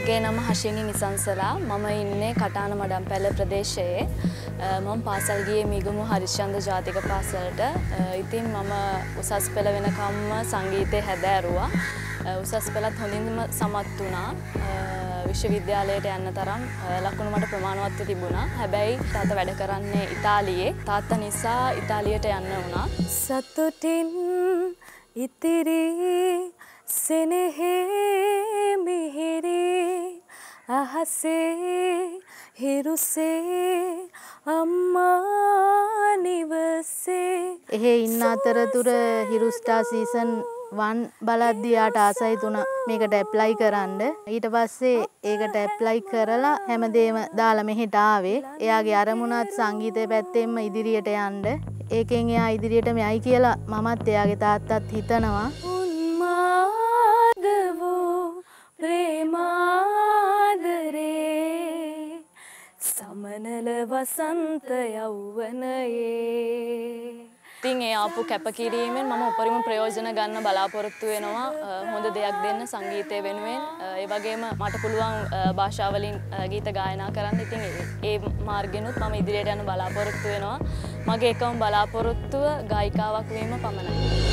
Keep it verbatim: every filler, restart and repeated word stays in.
මගේ නම හෂිනි නිසංසලා. මම ඉන්නේ කටාන මඩම්පැල ප්‍රදේශයේ. මම පාසල් ගියේ මිගුමු හරිශ්චන්ද්‍ර ජාතික පාසලට. ඉතින් මම උසස් පෙළ වෙනකම්ම සංගීතය හැදෑරුවා. උසස් පෙළත් හොඳින්ම සමත් වුණා. විශ්වවිද්‍යාලයට යන්න තරම් ලකුණු මට ප්‍රමාණවත්ව තිබුණා. හැබැයි තාත්තා වැඩ කරන්නේ ඉතාලියේ. තාත්තා නිසා ඉතාලියට යන්න වුණා. සතුටින් ඉතිරි සෙනෙහේ මිහිරි අහසේ හිරුසේ අම්මා නිවසේ. එහෙ ඉන්න අතරතුර හිරු ස්ටාර් සීසන් වන් බලද්දි යාට ආසයි තුණා මේකට ඇප්ලයි කරන්න. ඊට පස්සේ ඒකට ඇප්ලයි කරලා හැමදේම දාලා මෙහෙට ආවේ. එයාගේ අරමුණත් සංගීතය පැත්තෙන්ම ඉදිරියට යන්න. ඒකෙන් එයා ඉදිරියටම යයි කියලා මමත් එයාගේ තාත්තත් හිතනවා. උන්මාදවෝ ප්‍රේමාදරේ සමනල වසන්ත යෞවනයේ. ඉතින් ඒ ආපු කැපකිරීමෙන් මම උපරිම ප්‍රයෝජන ගන්න බලාපොරොත්තු වෙනවා. හොඳ දෙයක් දෙන්න සංගීතය වෙනුවෙන්. ඒ වගේම මට පුළුවන් භාෂාවලින් ගීත ගායනා කරන්න. ඉතින් ඒ මාර්ගෙනුත් මම ඉදිරියට යන්න බලාපොරොත්තු වෙනවා. මගේ එකම බලාපොරොත්තුව ගායිකාවක් වීම පමණයි.